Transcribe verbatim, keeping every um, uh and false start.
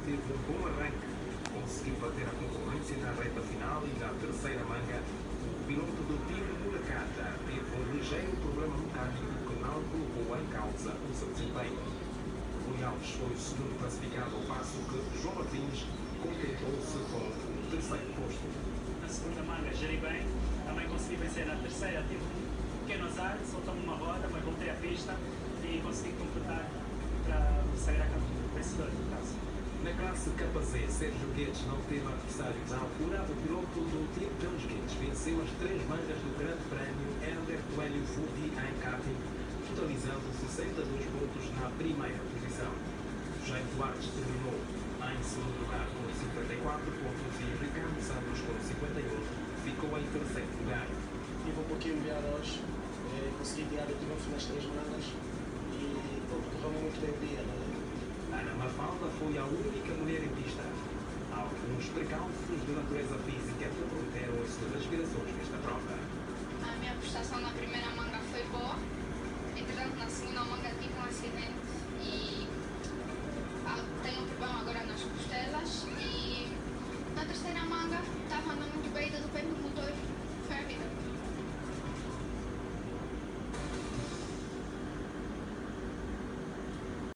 teve um bom arranque, conseguiu bater a concorrência na reta final e na terceira manga. O piloto do time Murakata teve um ligeiro problema mecânico que não colocou em causa o seu desempenho. Rui Alves foi o segundo classificado, ao passo que João Martins contentou-se com o terceiro posto. Na segunda manga geri bem, também consegui vencer na terceira, tive um pequeno azar, soltou-me uma roda, mas voltei à pista e consegui completar para o sagrar vencedor do caso. Na classe K Z, Sérgio Guedes não teve adversários à altura. O piloto do time Pelos Guedes venceu as três mangas do Grande Prémio Helder Coelho Fudi em karting, totalizando sessenta e dois pontos na primeira posição. Jaime Duarte terminou em segundo lugar com cinquenta e quatro pontos e Ricardo Santos com cinquenta e um ficou em terceiro lugar. Estive um pouquinho melhor hoje, eh, consegui tirar o triunfo nas três mangas e correu muito bem o dia. Ana Mafalda foi a única mulher em pista. Alguns precalços de natureza física comprometeram as suas aspirações nesta prova.